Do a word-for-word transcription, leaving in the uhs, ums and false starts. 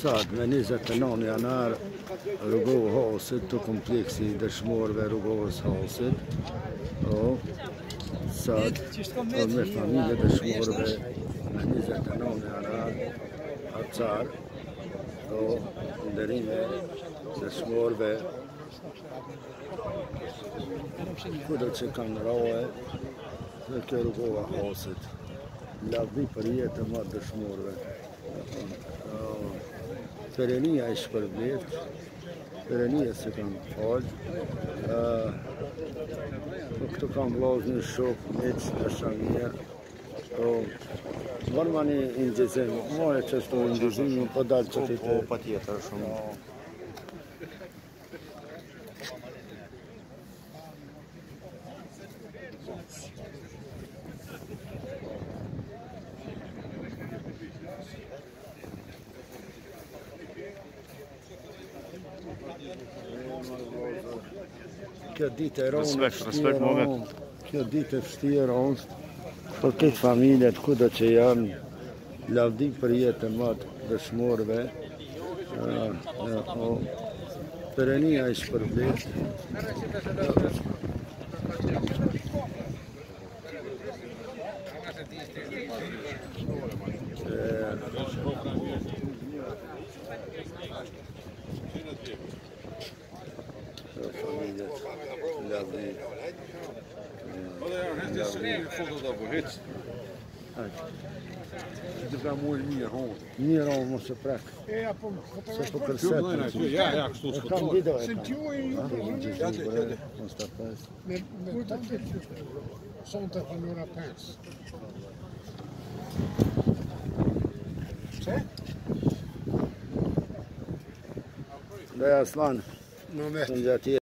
Sad me njëzet e nëntë janar rrugohu Hasit të kompleksi i dëshmorëve rrugohës Hasit. O, sad me familje dëshmorëve me njëzet e nëntë janar Hacar. O, ndërime dëshmorëve kudo që kanë rahe në kjo rrugoha Hasit. Lavdi për jetë e madh dëshmorëve. Perenia e shpërblet, perenia se kanë falë. Po këtu kam vllazën shok, miq, dashamirë. Po morma një ingjezim, more që shtu ingjezimi, po dalë që të të... Po, pa tjetër, shumë. Kjo ditë e ronë, Respekt, respekt, Mohamed. Kjo ditë e vështirë është për këtë familjet kudo që janë, lavdi për jetë e madh dëshmorëve. Perenia i shpërblet. Familjet, lavdi. Të ka muaj mirë honë. Mirë o mos e prek. Se po kërset. Ja, ja, kështu E kam video e kam. Qate, qate. Mos ta pes. Me të të sonë të fënura pesë. Që? Dhe Aslan. Në me. Në gjatje.